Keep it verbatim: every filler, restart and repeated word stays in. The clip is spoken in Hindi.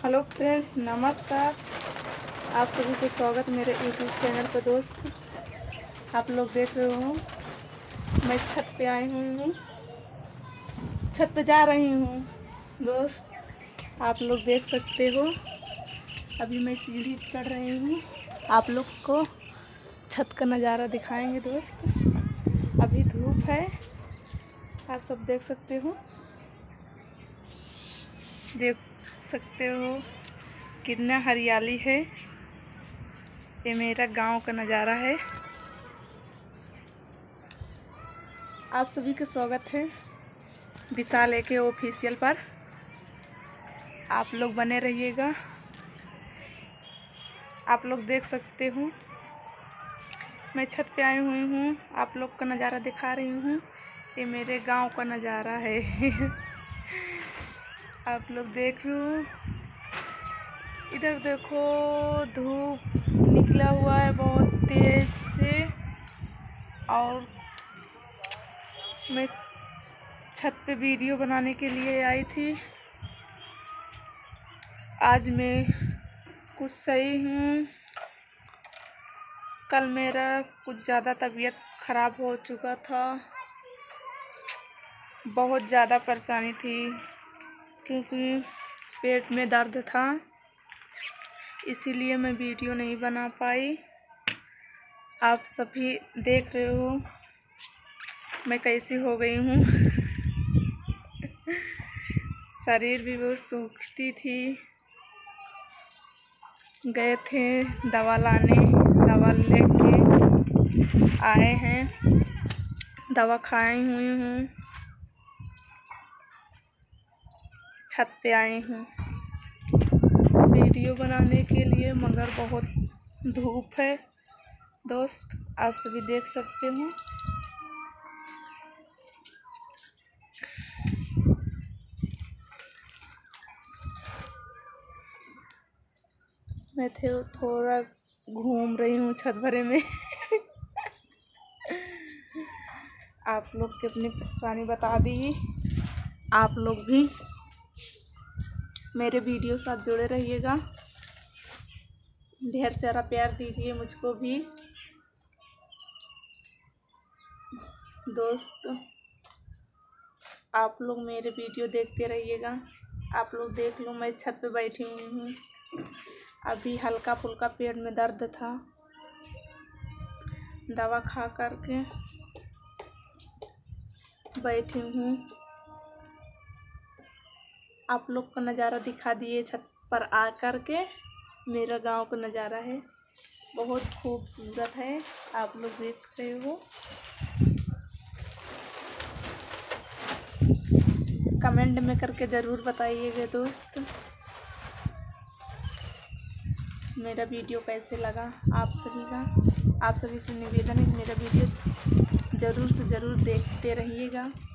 हेलो फ्रेंड्स, नमस्कार। आप सभी को स्वागत मेरे यूट्यूब चैनल पर। दोस्त, आप लोग देख रहे हो मैं छत पे आई हुई हूँ, छत पे जा रही हूँ। दोस्त, आप लोग देख सकते हो अभी मैं सीढ़ी चढ़ रही हूँ। आप लोग को छत का नज़ारा दिखाएंगे। दोस्त, अभी धूप है, आप सब देख सकते हो देख सकते हो कितना हरियाली है। ये मेरा गांव का नज़ारा है। आप सभी का स्वागत है विशाल एके ऑफिशियल पर। आप लोग बने रहिएगा। आप लोग देख सकते हो मैं छत पे आई हुई हूँ, आप लोग का नज़ारा दिखा रही हूँ। ये मेरे गांव का नज़ारा है। आप लोग देख रहे हो, इधर देखो धूप निकला हुआ है बहुत तेज से, और मैं छत पे वीडियो बनाने के लिए आई थी। आज मैं कुछ सही हूँ। कल मेरा कुछ ज़्यादा तबीयत ख़राब हो चुका था, बहुत ज़्यादा परेशानी थी क्योंकि पेट में दर्द था, इसीलिए मैं वीडियो नहीं बना पाई। आप सभी देख रहे हो मैं कैसी हो गई हूँ। शरीर भी बहुत सूखती थी। गए थे दवा लाने, दवा लेके आए हैं, दवा खाई हुई हूँ, छत पे आई हूँ वीडियो बनाने के लिए, मगर बहुत धूप है। दोस्त, आप सभी देख सकते हो मैं थे थोड़ा घूम रही हूँ छत भरे में। आप लोग की अपनी परेशानी बता दी। आप लोग भी मेरे वीडियो साथ जुड़े रहिएगा। ढेर सारा प्यार दीजिए मुझको भी। दोस्त, आप लोग मेरे वीडियो देखते रहिएगा। आप लोग देख लो, मैं छत पे बैठी हुई हूँ। अभी हल्का फुल्का पेट में दर्द था, दवा खा करके बैठी हूँ। आप लोग का नज़ारा दिखा दिए छत पर आ कर के। मेरा गांव का नज़ारा है, बहुत खूबसूरत है। आप लोग देख रहे हो। कमेंट में करके ज़रूर बताइएगा दोस्त, मेरा वीडियो कैसे लगा आप सभी का। आप सभी से निवेदन है कि मेरा वीडियो ज़रूर से ज़रूर देखते रहिएगा।